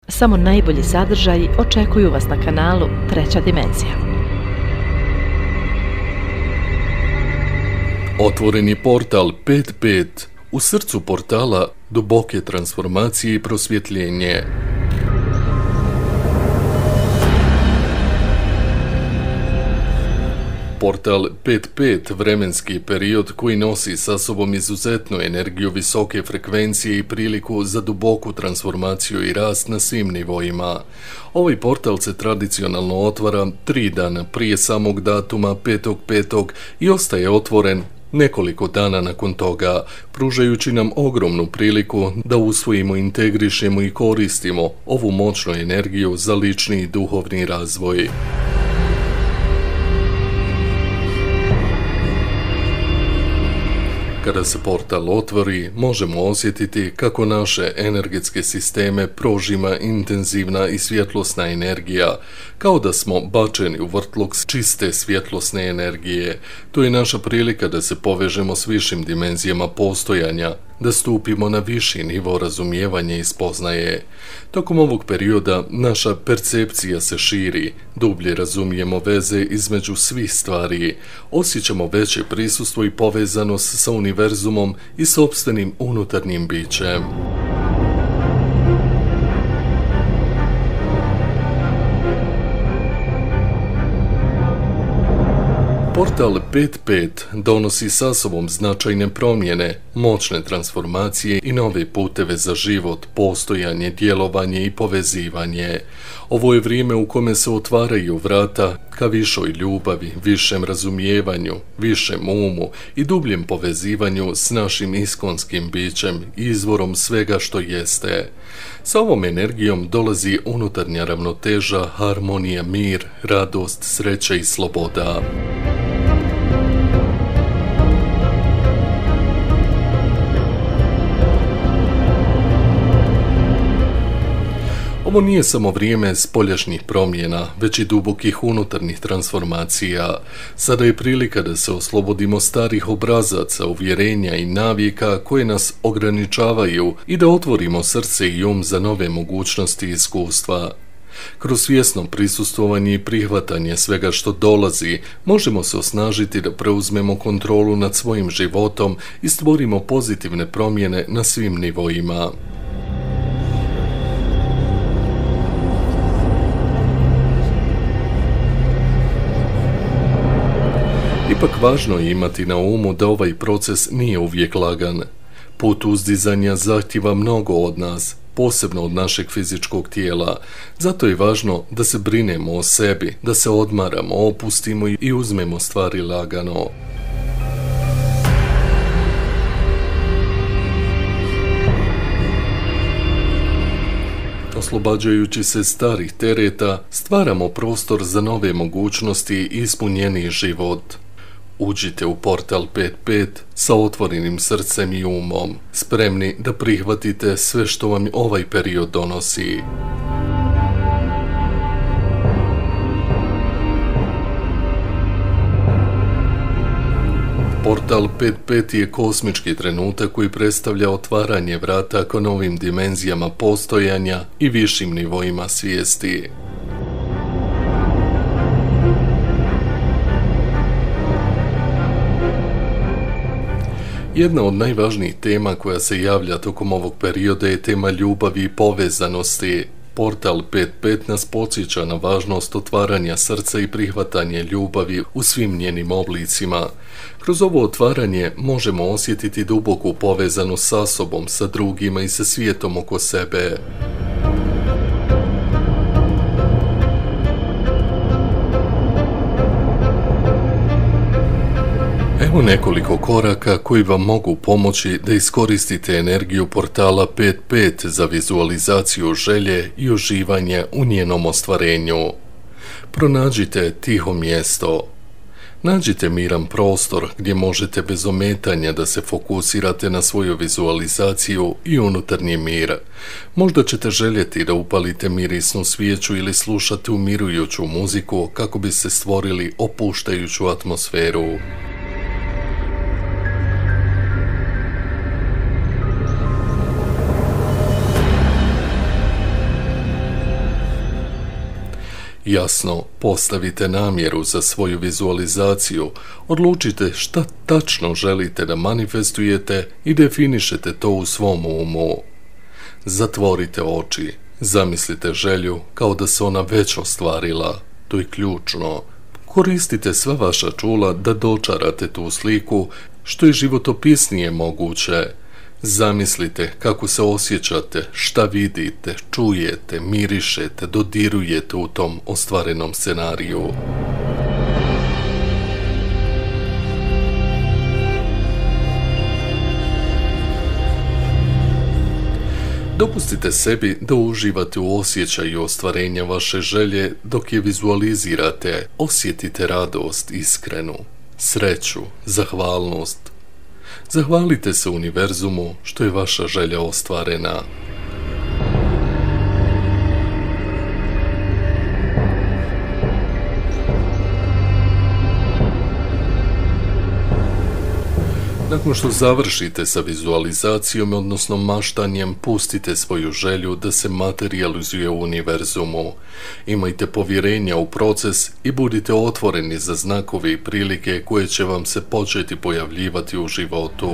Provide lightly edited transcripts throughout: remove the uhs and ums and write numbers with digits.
Samo najbolji sadržaji očekuju vas na kanalu Treća dimenzija. Otvoren je portal 55 u srcu portala duboke transformacije i prosvjetljenje. Portal 55 vremenski period koji nosi sa sobom izuzetnu energiju visoke frekvencije i priliku za duboku transformaciju i rast na svim nivoima. Ovaj portal se tradicionalno otvara 3 dana prije samog datuma 5.5. i ostaje otvoren nekoliko dana nakon toga, pružajući nam ogromnu priliku da usvojimo, integrišemo i koristimo ovu moćnu energiju za lični i duhovni razvoj. Kada se portal otvori, možemo osjetiti kako naše energetske sisteme prožima intenzivna i svjetlosna energija, kao da smo bačeni u vrtlog čiste svjetlosne energije. To je naša prilika da se povežemo s višim dimenzijama postojanja, da stupimo na viši nivo razumijevanja i spoznaje. Tokom ovog perioda naša percepcija se širi, dublje razumijemo veze između svih stvari, osjećamo veće prisustvo i povezanost sa univerzumom i sopstvenim unutarnjim bićem. Portal 55 donosi sa sobom značajne promjene, moćne transformacije i nove puteve za život, postojanje, djelovanje i povezivanje. Ovo je vrijeme u kome se otvaraju vrata ka višoj ljubavi, višem razumijevanju, višem umu i dubljem povezivanju s našim iskonskim bićem, izvorom svega što jeste. Sa ovom energijom dolazi unutarnja ravnoteža, harmonija, mir, radost, sreća i sloboda. Ovo nije samo vrijeme spoljašnjih promjena, već i dubokih unutarnjih transformacija. Sada je prilika da se oslobodimo starih obrazaca, uvjerenja i navika koje nas ograničavaju i da otvorimo srce i um za nove mogućnosti i iskustva. Kroz svjesno prisustvovanje i prihvatanje svega što dolazi, možemo se osnažiti da preuzmemo kontrolu nad svojim životom i stvorimo pozitivne promjene na svim nivoima. Ipak važno je imati na umu da ovaj proces nije uvijek lagan. Put uzdizanja zahtijeva mnogo od nas, posebno od našeg fizičkog tijela. Zato je važno da se brinemo o sebi, da se odmaramo, opustimo i uzmemo stvari lagano. Oslobađajući se starih tereta, stvaramo prostor za nove mogućnosti i ispunjeniji život. Uđite u portal 55 sa otvorenim srcem i umom, spremni da prihvatite sve što vam ovaj period donosi. Portal 55 je kosmički trenutak koji predstavlja otvaranje vrata ka novim dimenzijama postojanja i višim nivoima svijesti. Jedna od najvažnijih tema koja se javlja tokom ovog perioda je tema ljubavi i povezanosti. Portal 55 nas podsjeća na važnost otvaranja srca i prihvatanje ljubavi u svim njenim oblicima. Kroz ovo otvaranje možemo osjetiti duboku povezanost sa sobom, sa drugima i sa svijetom oko sebe. Evo nekoliko koraka koji vam mogu pomoći da iskoristite energiju portala 55 za vizualizaciju želje i uživanje u njenom ostvarenju. Pronađite tiho mjesto. Nađite miran prostor gdje možete bez ometanja da se fokusirate na svoju vizualizaciju i unutarnji mir. Možda ćete željeti da upalite mirisnu svijeću ili slušate umirujuću muziku kako bi se stvorili opuštajuću atmosferu. Jasno postavite namjeru za svoju vizualizaciju, odlučite šta tačno želite da manifestujete i definišete to u svom umu. Zatvorite oči, zamislite želju kao da se ona već ostvarila, to je ključno. Koristite sva vaša čula da dočarate tu sliku što je životopisnije moguće. Zamislite kako se osjećate, šta vidite, čujete, mirišete, dodirujete u tom ostvarenom scenariju. Dopustite sebi da uživate u osjećaju ostvarenja vaše želje dok je vizualizirate. Osjetite radost iskrenu, sreću, zahvalnost. Zahvalite se univerzumu što je vaša želja ostvarena. Nakon što završite sa vizualizacijom, odnosno maštanjem, pustite svoju želju da se materializuje u univerzumu. Imajte povjerenja u proces i budite otvoreni za znakove i prilike koje će vam se početi pojavljivati u životu.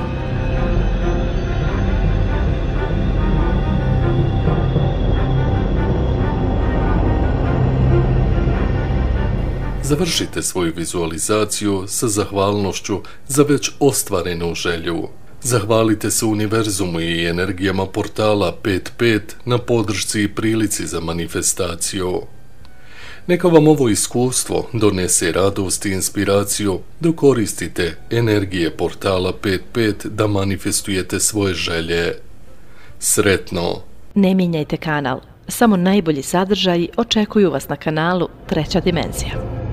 Završite svoju vizualizaciju sa zahvalnošću za već ostvarenu želju. Zahvalite se univerzumu i energijama portala 5.5 na podršci i prilici za manifestaciju. Neka vam ovo iskustvo donese radost i inspiraciju dok koristite energije portala 5.5 da manifestujete svoje želje. Sretno! Ne mijenjajte kanal. Samo najbolji sadržaji očekuju vas na kanalu Treća dimenzija.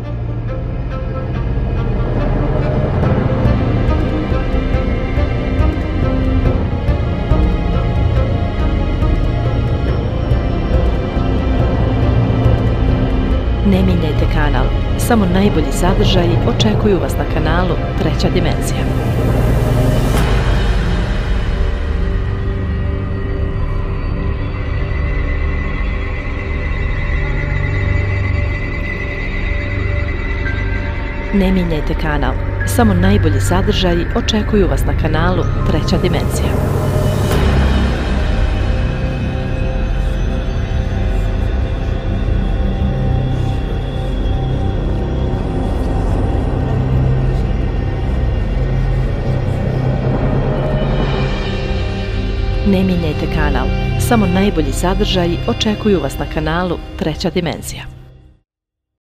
Ne mijenjajte kanal. Samo najbolji sadržaji očekuju vas na kanalu Treća dimenzija. Ne mijenjajte kanal. Samo najbolji sadržaji očekuju vas na kanalu Treća dimenzija. Ne mijenjajte kanal. Samo najbolji sadržaji očekuju vas na kanalu Treća dimenzija.